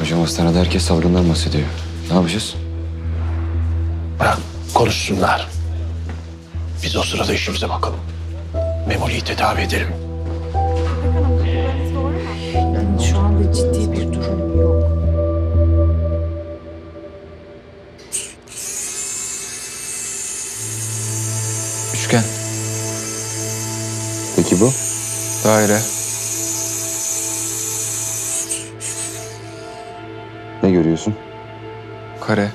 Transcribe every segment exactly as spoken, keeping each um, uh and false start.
Hocam hastanede herkes sabrından bahsediyor. Ne yapacağız? Bırak konuşsunlar. Biz o sırada işimize bakalım. Memoli'yi tedavi edelim. Yani şu anda ciddi bir durum yok. Üçgen, Peki bu? daire, Ne görüyorsun? kare,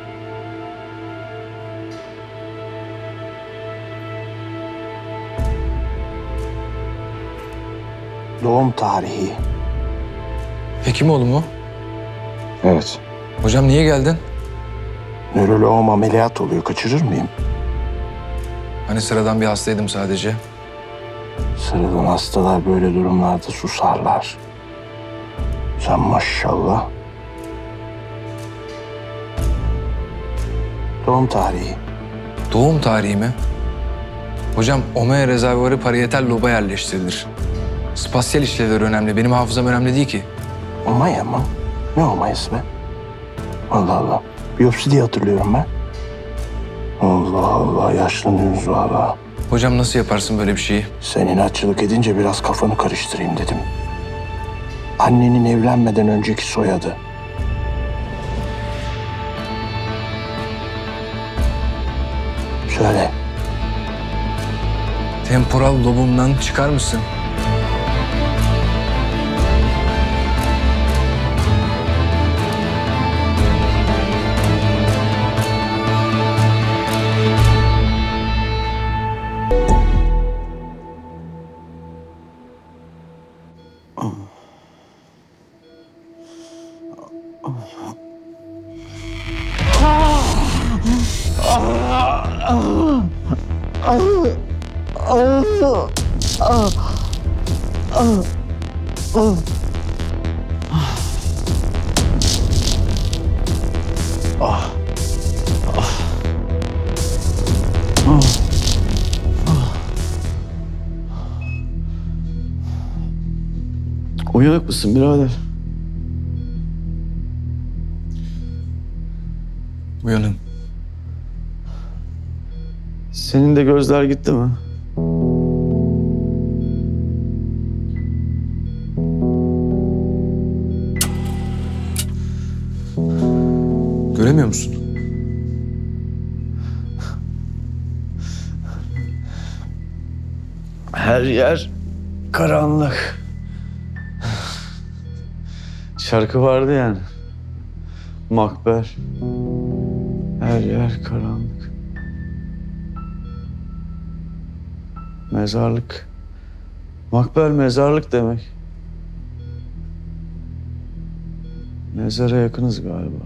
Doğum tarihi. Hekimoğlu mu? Evet. Hocam niye geldin? Nöroloğum ameliyat oluyor. Kaçırır mıyım? Hani sıradan bir hastaydım sadece. Sıradan hastalar böyle durumlarda susarlar. Sen maşallah. Doğum tarihi. Doğum tarihi mi? Hocam omea rezervuarı parietal loba yerleştirilir. Spasyal işlevleri önemli. Benim hafızam önemli değil ki. Omaya mı? Ne omayası be? Allah Allah. Biyopsi diye hatırlıyorum ben. Allah Allah. Yaşlanıyoruz valla. Hocam nasıl yaparsın böyle bir şeyi? Sen inatçılık edince biraz kafanı karıştırayım dedim. Annenin evlenmeden önceki soyadı. Söyle. Temporal lobumdan çıkar mısın? Uyanık mısın birader? Uyanın. Senin de gözler gitti mi? Göremiyor musun? Her yer karanlık. Şarkı vardı yani. Makber. Her yer karanlık. Mezarlık. Makber mezarlık demek. Mezara yakınız galiba.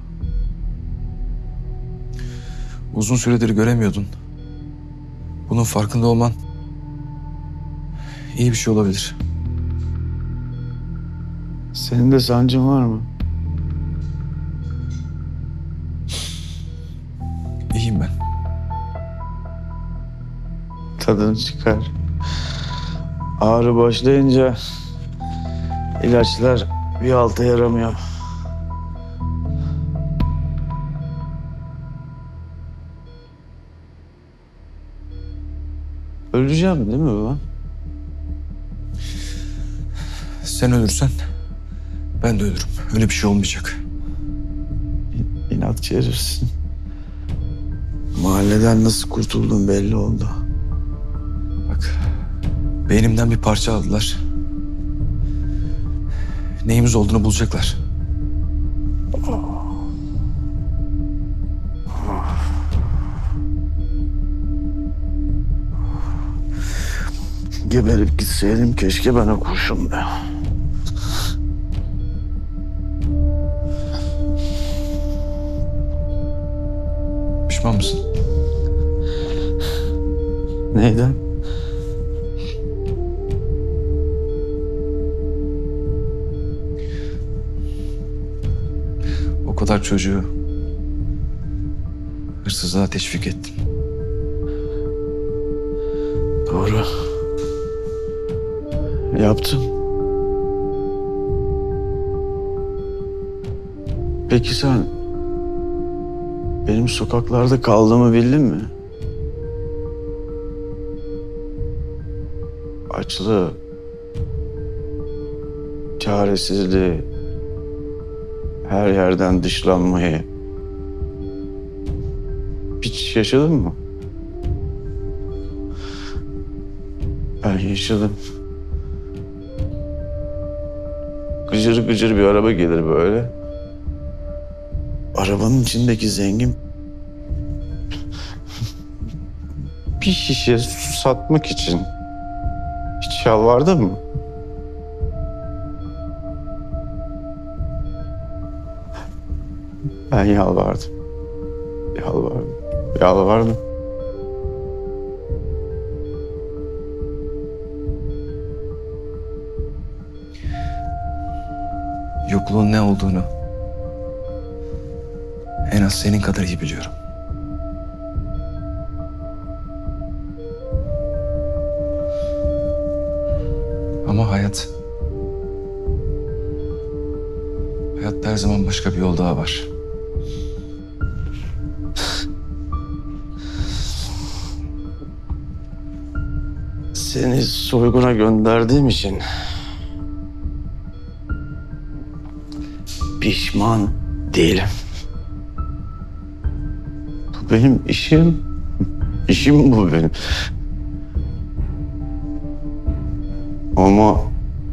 Uzun süredir göremiyordun. Bunun farkında olman iyi bir şey olabilir. Senin de sancın var mı? İyiyim ben. Tadını çıkar. Ağrı başlayınca ilaçlar bir alta yaramıyor. Öleceğim değil mi ben? Sen ölürsen ben de ölürüm. Öyle bir şey olmayacak. İn- İnatçı herifsin. Mahalleden nasıl kurtuldun belli oldu. Bak, beynimden bir parça aldılar. Neyimiz olduğunu bulacaklar. Geberip gitseydim keşke bana kurşun be. Pişman mısın? Neyden? O kadar çocuğu hırsızlığa teşvik ettim. Doğru. Yaptım. Peki sen benim sokaklarda kaldığımı bildin mi? Açlığı, çaresizliği, her yerden dışlanmayı hiç yaşadın mı? Ben yaşadım. Gıcır gıcır bir araba gelir böyle. Arabanın içindeki zengin bir şişe su satmak için hiç yalvardın mı? Ben yalvardım. Yalvardım. Yalvardım. Yokluğun ne olduğunu en az senin kadar iyi biliyorum. Ama hayat... Hayatta her zaman başka bir yol daha var. Seni soyguna gönderdiğim için pişman değilim. Bu benim işim. İşim bu benim. Ama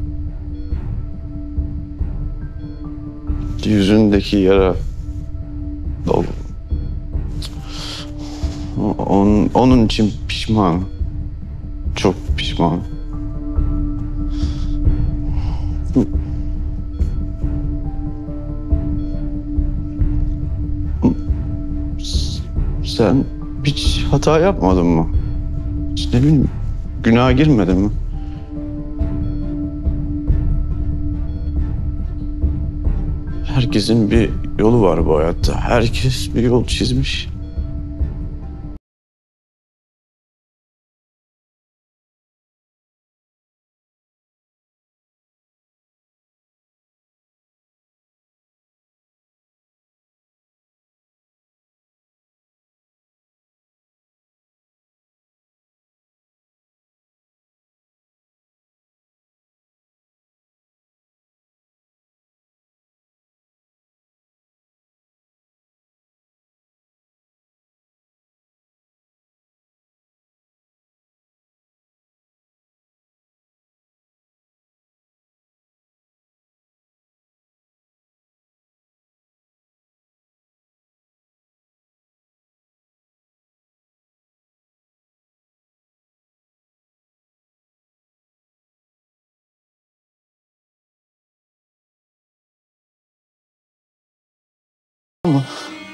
yüzündeki yara dolu. Onun, onun için pişman. Çok pişman. Sen hiç hata yapmadın mı? Hiç ne bileyim, günaha girmedin mi? Herkesin bir yolu var bu hayatta. Herkes bir yol çizmiş. Ama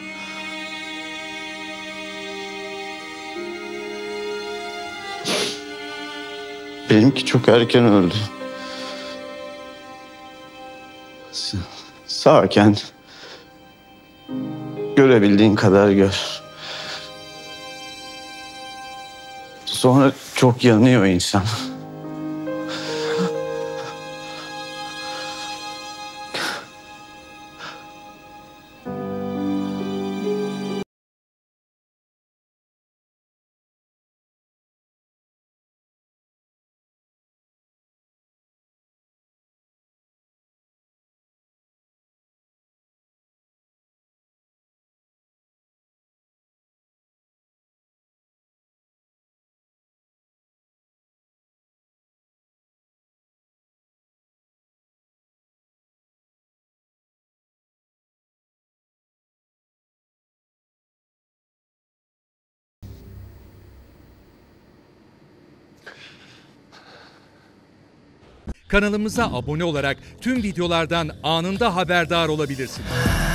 benimki çok erken öldü. S- Sağken görebildiğin kadar gör. Sonra çok yanıyor insan. Kanalımıza abone olarak tüm videolardan anında haberdar olabilirsiniz.